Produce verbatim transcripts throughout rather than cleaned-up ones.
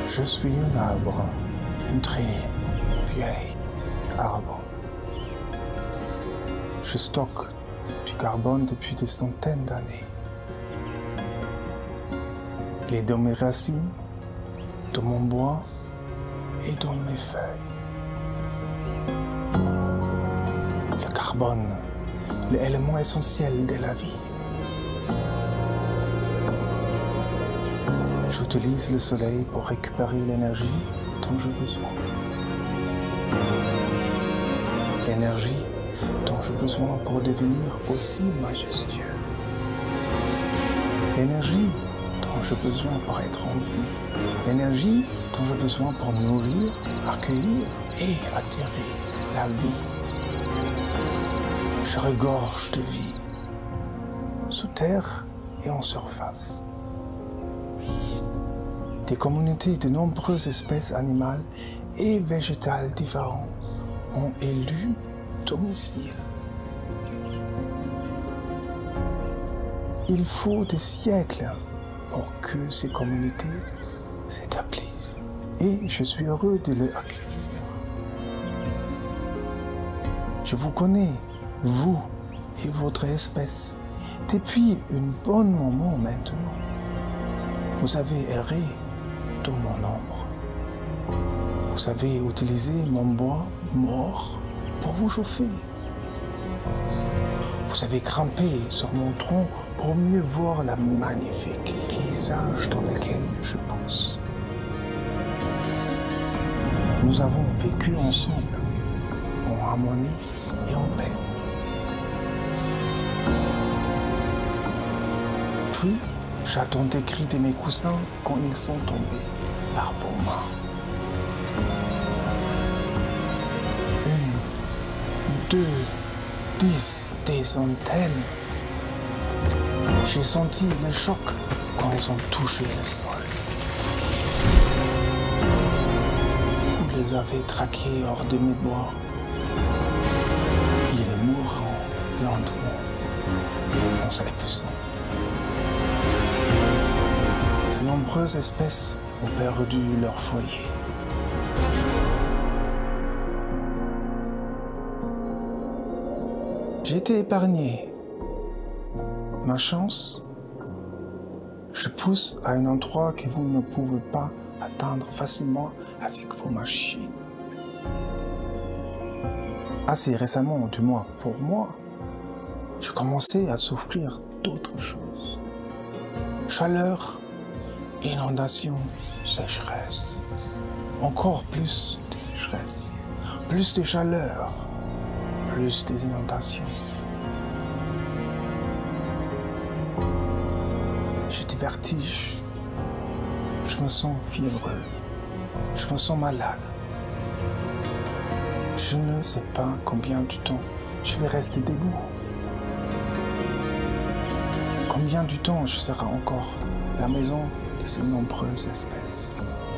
Je suis un arbre, un très vieil arbre. Je stocke du carbone depuis des centaines d'années. Il est dans mes racines, dans mon bois et dans mes feuilles. Le carbone, l'élément essentiel de la vie. J'utilise le soleil pour récupérer l'énergie dont j'ai besoin. L'énergie dont j'ai besoin pour devenir aussi majestueux. L'énergie dont j'ai besoin pour être en vie. L'énergie dont j'ai besoin pour nourrir, accueillir et attirer la vie. Je regorge de vie, sous terre et en surface. Des communautés de nombreuses espèces animales et végétales différentes ont élu domicile. Il faut des siècles pour que ces communautés s'établissent et je suis heureux de les accueillir. Je vous connais, vous et votre espèce, depuis un bon moment maintenant. Vous avez erré dans mon ombre. Vous avez utilisé mon bois mort pour vous chauffer. Vous avez grimpé sur mon tronc pour mieux voir la magnifique paysage dans lequel je pousse. Nous avons vécu ensemble, en harmonie et en paix. Puis, j'attends des cris de mes coussins quand ils sont tombés par vos mains. Une, deux, dix, des centaines. J'ai senti le choc quand ils ont touché le sol. Vous les avez traqués hors de mes bois. Ils mourront lentement en s'épuisant. De nombreuses espèces ont perdu leur foyer. J'ai été épargné. Ma chance, je pousse à un endroit que vous ne pouvez pas atteindre facilement avec vos machines. Assez récemment, du moins pour moi, je commençais à souffrir d'autres choses. Chaleur, inondation, sécheresse. Encore plus de sécheresse, plus de chaleur, plus des inondations. J'ai des vertiges. Je me sens fiévreux. Je me sens malade. Je ne sais pas combien de temps je vais rester debout. Combien de temps je serai encore la maison de ces nombreuses espèces.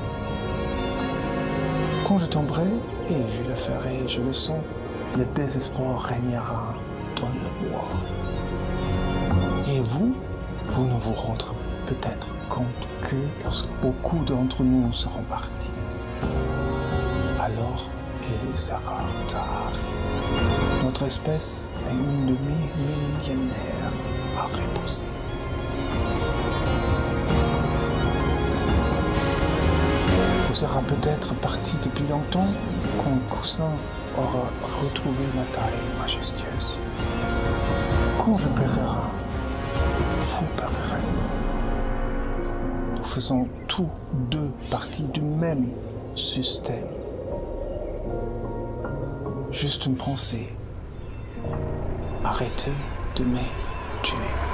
Quand je tomberai, et je le ferai, je le sens, le désespoir régnera dans le bois. Et vous, vous ne vous rendrez peut-être compte que lorsque beaucoup d'entre nous seront partis, alors il sera tard. Notre espèce est une demi-millénaire à reposer. Vous serez peut-être parti depuis longtemps quand le coussin aura retrouvé ma taille majestueuse. Quand je périrai, vous périrez. Nous faisons tous deux partie du même système. Juste une pensée. Arrêtez de me tuer.